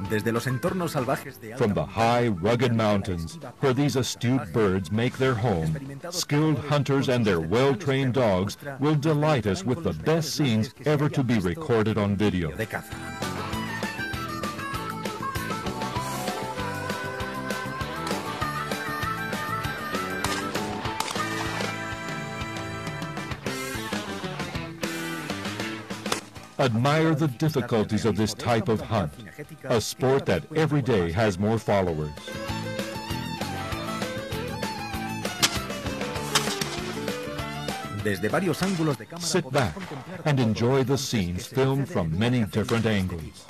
Desde los entornos salvajes de From the high, rugged mountains, where these astute birds make their home, skilled hunters and their well-trained dogs will delight us with the best scenes ever to be recorded on video. de caza. Admire the difficulties of this type of hunt, a sport that every day has more followers. Desde varios ángulos de cámara Sit back and enjoy the scenes filmed from many different angles.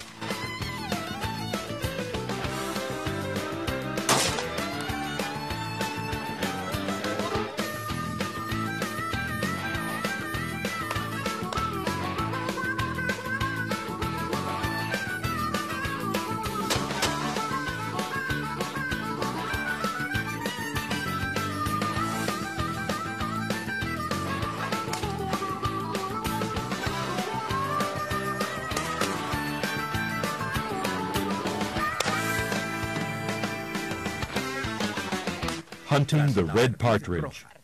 Hunting the red partridge.